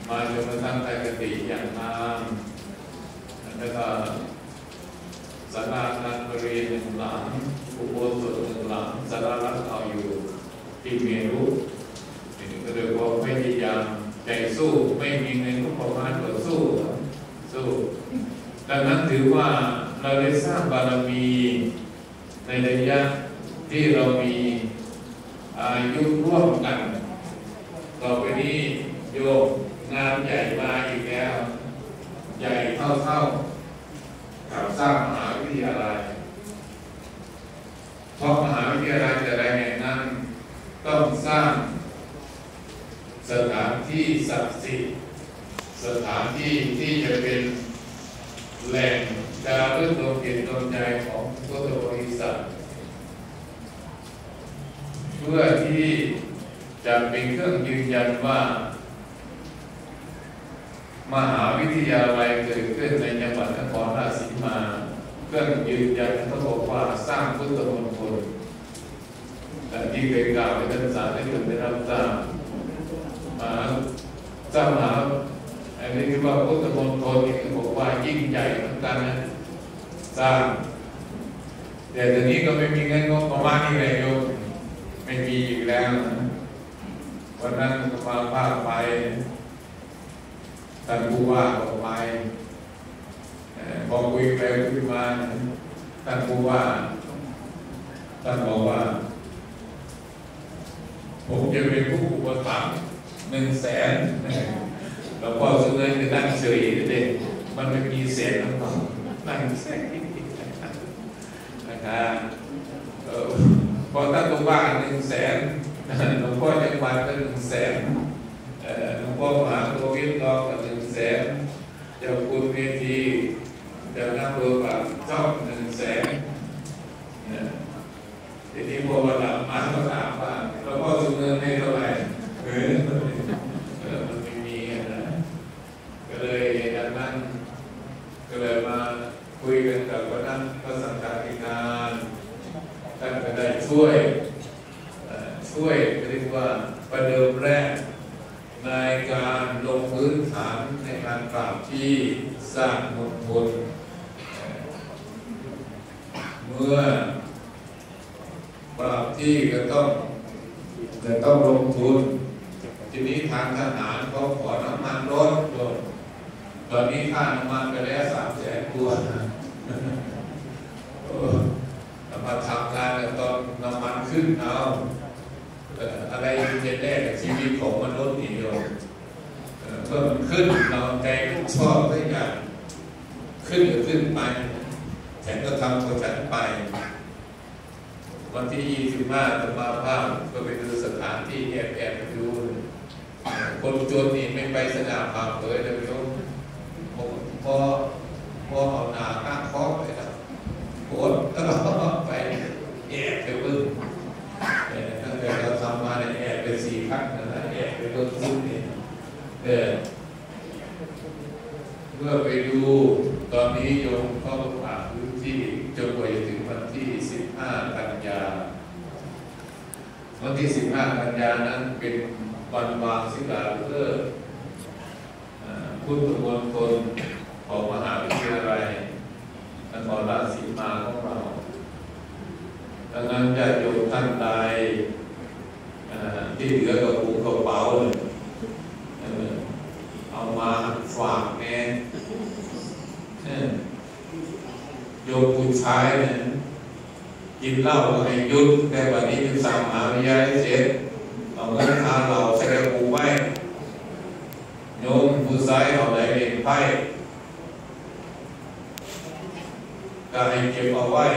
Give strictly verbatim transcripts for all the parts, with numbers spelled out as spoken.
มาจนกระทั่งได้กติอย่างงามแล้วก็ศาลาการประเรียนหนึ่งหลังอุโบสถหนึ่งหลังศาลาลักเอาอยู่ที่เมรุนี่ก็เลยว่าพยายามใจสู้ไม่มีเงินก็ประมาณก็สู้สู้ดังนั้นถือว่าเราได้สร้างบารมีในระยะที่เรามีอายุร่วมกันต่อไปนี้โยมงานใหญ่มาอีกแล้วใหญ่เท่าๆกับสร้างมหาวิทยาลัยเพราะมหาวิทยาลัยแต่ละแห่งนั้นต้องสร้างสถานที่ศักดิ์สิทธิ์สถานที่ที่จะเป็นแหล่งจารึกดวงจิตดวงใจของพุทธบริษัทเพื่อที่จะเป็นเครื่องยืนยันว่ามหาวิทยาลัยเกิดขึ้นในจังหวัดนครราชสีมาเครื่องยืนยันเขาบอกว่าสร้างพุทธมณฑลแต่ที่เคยกล่าวในท่านสารให้ท่านได้รับทราบมาเจ้ามหาอันนี้คือว่าพุทธมณฑลนี่บอกว่ายิ่งใหญ่เหมือนกันนะสร้างแต่ตอนนี้ก็ไม่มีเงินงบประมาณนี่เลยโยมไม่มีอีกแล้ววันนั้นก็มาพาไปท่านผู้ว่าก็ไปพอคุยไปคุยมาท่านผู้ว่าท่านบอกว่าผมจะเป็นผู้อุปถัมภ์หนึ่งแสนแล้วพอสุดเลยจะนั่งเฉยเด็กมันไม่มีแสนแล้วนั่งเฉยนะครับพอท่านผู้ว่าหนึ่งแสนหลวงพ่อจังหวัดก็หนึ่งแสนหลวงพ่อมหาโกวิทย์รองก็หนึ่งแสนเจ้าคุณเวทีเจ้าหน้าเบอร์ปากช่องหนึ่งแสนทีนี้พอวันหลังมาก็ถามว่าหลวงพ่อสุเงินให้เท่าไหร่เออมันไม่มีนะก็เลยดังนั้นก็เลยมาคุยกันกับวันนั้นพระสังฆาธิการท่านก็ได้ช่วยช่วยเรียกว่าประเดิมแรกในการลงพื้นฐานในการปราบที่สร้างมณฑลเมื่อปราบที่ก็ต้องจะต้องลงทุนทีนี้ทางทหารเขาขอน้ำมันรถโดนตอนนี้ค่าน้ำมันไปแล้วสามแสนตัวมาทำงานตอนน้ำมันขึ้นเอาอะไรเป็นแรกชีวิตของมนุษย์นี่โยมเพิ่มขึ้นเราใจชอบได้อย่างขึ้นก็ขึ้นไปฉันก็ทำของฉันไปวันที่ยี่สิบห้าธรรมาภาพก็ไปดูสถานที่แอบแอบไปดูคนจนนี่ไม่ไปสนามภาพเลยเดี๋ยวโยมพอพอเอาหนาข้างคอไปแล้วโคตรก็ไปแอบไปบึ้งตั้งแต่เราทำมาเนี่ยแอบไปสี่ครั้งนะแอบไปเบิ้งซุ้มนี่เออเมื่อไปดูตอนนี้โยมเข้าผ่าพื้นที่จนไปถึงวันที่สิบห้ากันยาวันที่สิบห้ากันยานั้นเป็นวันวางศิลาฤกษ์พุทธมณฑลของมหาวิทยาลัยนครราชสีมาของเราดังนั้นญาติโยมท่านใดที่เหลือกับปูกระเป๋าเอามาฝากแม่โยมผู้ชายเนี่ยกินเหล้าก็ให้หยุดแต่วันนี้เป็นสามหาวิทยาลัยเสร็จเอาเงินทาเราใส่กระปุกไว้โยมผู้ชายเอาไหนเล่นไพ่ก็ให้เก็บเอาไว้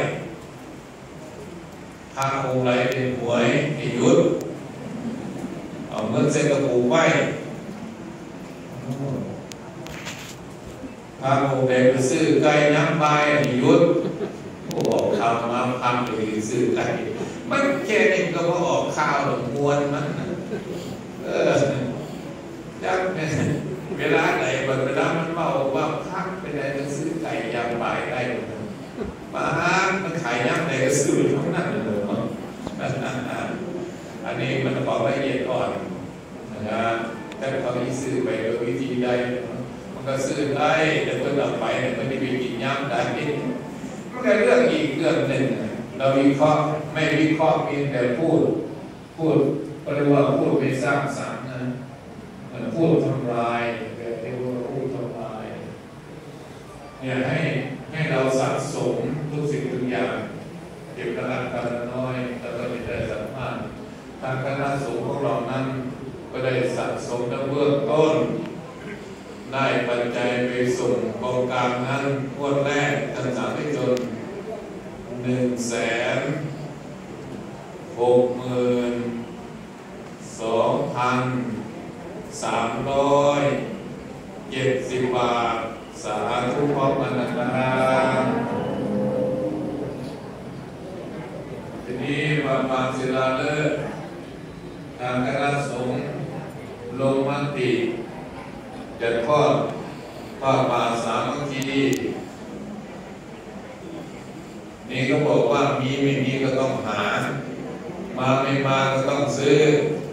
ถ้าองค์ไหนเป็นหวยให้หยุดเอาเงินใส่กระปุกไว้ถ้าองค์ใดไปซื้อไก่น้ำใบให้หยุดโอ้บอกทำมาทำไปซื้อไก่มันแค่นี้ก็พอออกข้าวหรือมวนมันเออจังเวลาไหนเวลามันเมาว่าพักไปไหนก็ซื้อไก่ยำใบได้มาห้างมันขายย่ำไหนก็ซื้อทั้งนั้นเลยอันนี้มันบอกละเอียดอ่อนนะครับแต่ถ้าเขาที่ซื้อไปโดยวิธีใดมันก็ซื้อได้แต่เพิ่นเอาไปเนี่ยมันจะไปกินย่ำได้มันก็เรื่องอีกเรื่องหนึ่งเราวิเคราะห์ไม่วิเคราะห์เพียงแต่พูดพูดเรียกว่าพูดไปสร้างสรรค์นะมันพูดทำลายเรียกว่าพูดทำลายเนี่ยให้ให้เราสะสมทุกสิ่งทุกอย่างเก็บกระลักกระน้อยแล้วก็จะได้สัมพันธ์ทางคณะสงฆ์ของเรานั้นก็ได้สะสมตั้งเบื้องต้นได้ปัจจัยไปส่งโครงการนั้นงวดแรกทั้งสามที่จนหนึ่งแสนหกหมื่นสองพันสามร้อยเจ็ดสิบบาทสาธุพร้อมกันนะครับทีนี้วันบางศิลาฤกษ์ทางคณะสงฆ์ลงมติจะทอดผ้าป่าสามัคคีนี่ก็บอกว่ามีไม่มีก็ต้องหามาไม่มาก็ต้องซื้อ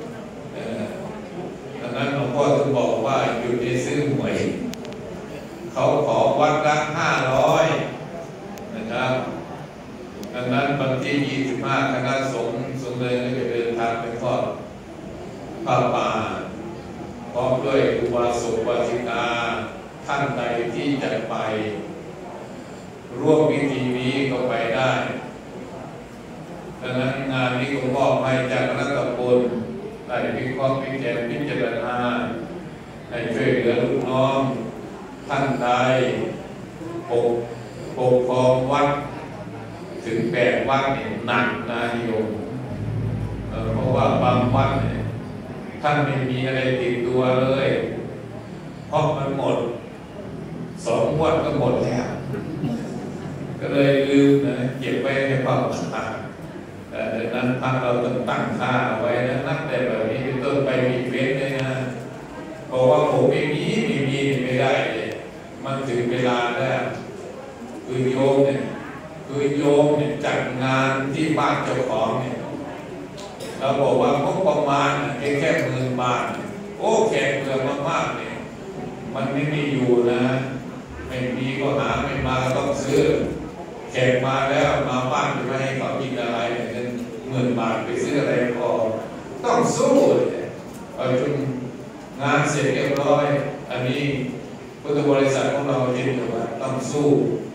ดังนั้นหลวงพ่อถึงบอกว่าหยุดในซื้อหวยเขาขอวัดละห้าร้อยนะครับดังนั้นวันที่ยี่สิบห้าคณะสงฆ์สงฆ์เลยก็จะเดินทางไปทอดผ้าป่าพร้อมด้วยอุบาสกอุบาสิกาท่านใดที่จะไปร่วมพิธีนี้ก็ไปได้ดังนั้นงานนี้ก็มอบให้จากรัฐบาลได้วิเคราะห์วิจัยพิจารณาให้ช่วยเหลือลูกน้องท่านใดปกปกครองวัดถึงแปดวัดเนี่ยหนักนาโยมเพราะว่าบางวัดเนี่ยท่านไม่มีอะไรติดตัวเลยเพราะมันหมดสองงวดก็หมดแล้วก็เลยลืมนะเก็บไว้ในความต่างแต่ดังนั้นพระเราต้องตั้งค่าไว้นะนับแต่แบบนี้เป็นต้นไปมีเว้นเลยนะเพราะว่าผมไม่มีไม่มีไม่ได้เลยมันถึงเวลาแล้วคือโยมเนี่ยคือโยมเนี่ยจัดงานที่บ้านเจ้าของเนี่ยเราบอกว่างบประมาณเพียงแค่หมื่นบาทโอ้แขกเมืองมากๆเนี่ยมันไม่มีอยู่นะไม่มีก็หาไม่มาก็ต้องซื้อแขกมาแล้วมาบ้านจะไม่ให้เขากินอะไรเงินหมื่นบาทไปซื้ออะไรพอต้องสู้เลยเอาจนงานเสร็จเรียบร้อยอันนี้พุทธบริษัทของเราเห็นว่าต้องสู้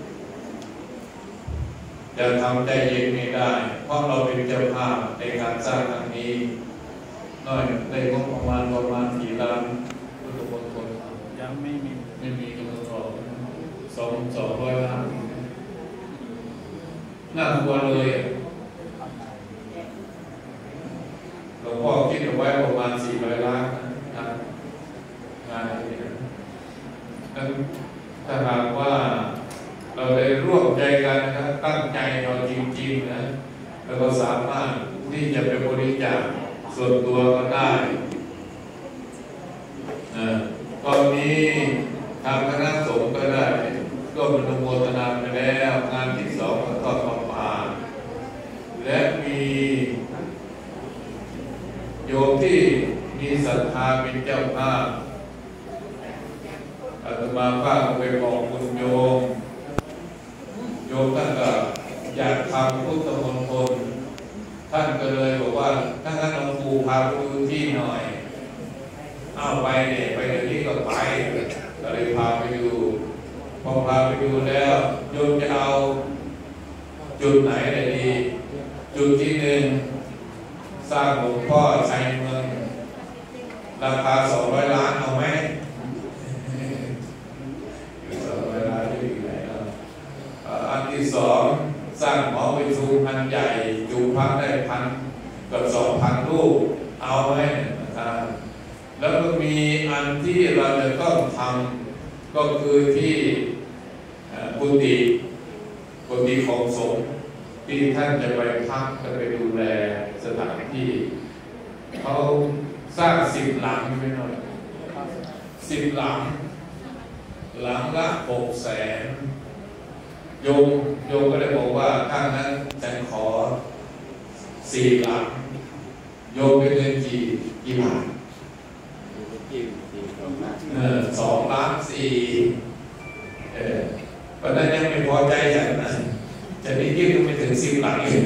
จะทำใจเย็นไม่ได้เพราะเราเป็นเจ้าภาพในการสร้างครั้งนี้น้อยได้งบประมาณประมาณกี่ล้านพุทธบริษัทยังไม่มีไม่มีกำหนดออกสองสองร้อยล้านน่ากลัวเลยหลวงพ่อคิดเอาไว้ประมาณสี่ร้อยล้านนะงานนี้นั้นถ้าหากว่าเราได้ร่วมใจกันนะครับตั้งใจเราจริงๆนะแล้วก็สามารถที่จะไปบริจาคส่วนตัวก็ได้ตอนนี้ทางคณะสงฆ์ก็ได้ร่วมอนุโมทนาไปแล้วงานที่สองก็ทอดผ้าป่าและมีโยมที่มีศรัทธาเป็นเจ้าภาพอาตมาภาพไปบอกคุณโยมโยมท่านก็อยากทำพุทธมณฑลท่านก็เลยบอกว่าถ้าท่านหลวงปู่พาไปดูที่หน่อยเอาไปเนี่ยไปเดี๋ยวนี้ก็ไปก็เลยพาไปดูพอพาไปดูแล้วโยมจะเอาจุดไหนเลยดีจุดที่หนึ่งสร้างหลวงพ่อชัยเมืองราคาสองร้อยล้านเอาไหมสองร้อยล้านอยู่ที่ไหนครับอันที่สองสร้างหอประชุมพันใหญ่จุพักได้พันกับสองพันรูปเอาไหมนะครับแล้วก็มีอันที่เราจะต้องทำก็คือที่กุฏิกุฏิของสงฆ์ที่ท่านจะไปพักจะไปดูแลสถานที่เขาสร้างสิบหลังไม่น้อยสิบหลังหลังละหกแสนโยมโยมก็ได้บอกว่าถ้านั้นจะขอสี่หลังโยมเป็นเงินกี่กี่บาทยี่เออสองล้านสี่เออวันนั้นยังไม่พอใจฉันนะจะได้ยื่นไม่ถึงสิบหลังเลย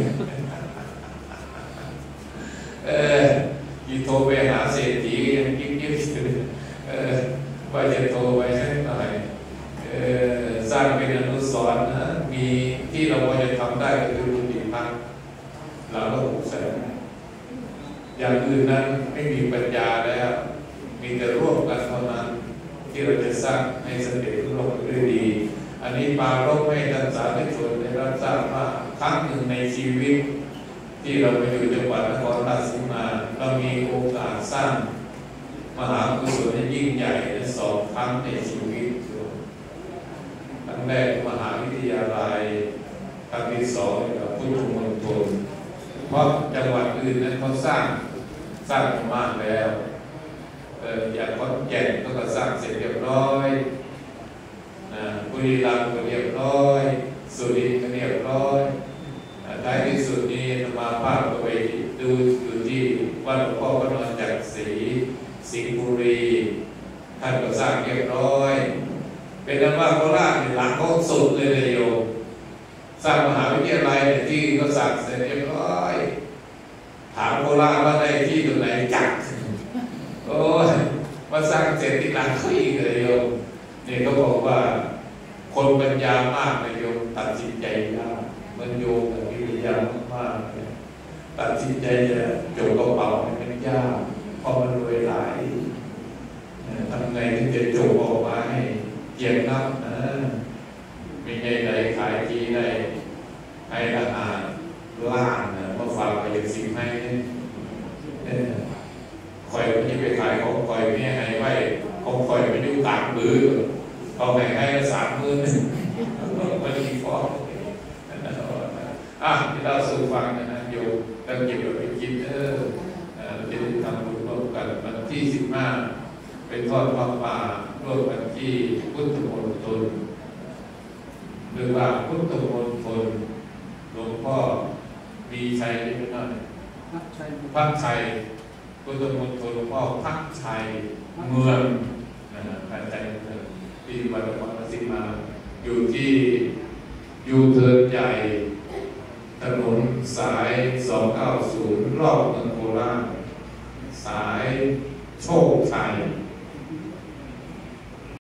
เออยี่โทรไปหาเศรษฐียังยิ่งยิ่งเออว่าจะโทรไปให้หน่อยเออสร้างเป็นอนุสรณ์นะมีที่เราพอจะทำได้ก็คือบุญดีพักเราก็ถูกแสดงอย่างอื่นนั้นไม่มีปัญญาแล้วมีแต่ร่วมกันเท่านั้นที่เราจะสร้างให้สำเร็จรุ่งเรืองดีอันนี้ปารภให้ท่านสาธุชนได้รับทราบว่าครั้งหนึ่งในชีวิตที่เราไปอยู่จังหวัดนครราชสีมาเรามีโอกาสสร้างมหากุศลที่ยิ่งใหญ่สองครั้งในชีวิตครั้งแรกมหาวิทยาลัยครั้งที่สองกับพุทธมณฑลเพราะจังหวัดอื่นนั้นเขาสร้างสร้างมากแล้วอย่างขอนแก่นก็สร้างเสร็จเรียบร้อยบุรีรัมย์ก็เรียบร้อยสุรินทร์ก็เรียบร้อยท้ายที่สุดนี้มาภาพก็ไปดูอยู่ที่วัดหลวงพ่อพระนอนจักรศรีสิงห์บุรีท่านก็สร้างเรียบร้อยเป็นนั้นว่าโคราชหลังเขาสุดเลยเลยโยมสร้างมหาวิทยาลัยที่ก็สร้างเสร็จเรียบร้อยถามโคราชว่าได้ที่ตรงไหนจักโอ้ยมาสร้างเสร็จที่หลังเขาอีกเลยโยมนี่เขาบอกว่าคนปัญญามากเลยโยมตัดสินใจยากมันโยมกับวิริยามากเลยตัดสินใจจะจบกระเป๋ามันยากเพราะมันรวยหลายทำไงถึงจะจบออกมาให้เยี่ยมนักนะมีไงไหนขายทีได้ให้ราคาล่างนะมาฝากไปอย่างสิ่งให้เนี่ยคอยที่ไปขายของคอยเนี่ยให้ไว้ของคอยไปยุ่งตากมือเขาให้ให้สามมือมันมีฟองอ่ะที่เราสู่ฟังนะโยมตั้งเก็บไว้ไปกินเออเราจะได้ทำบุญร่วมกันวันที่สิบห้าเป็นทอดผ้าป่าร่วมกันที่พุทธมณฑลหรือว่าพุทธมณฑลหลวงพ่อมีชัยใช่ไหมพักชัยพุทธมณฑลหลวงพ่อพักชัยเมืองนะพักชัยที่วัดนครราชสีมาอยู่ที่ยูเทิร์นใหญ่ถนนสายสองเก้าศูนย์รอบเมืองโคราชสายโชคชัย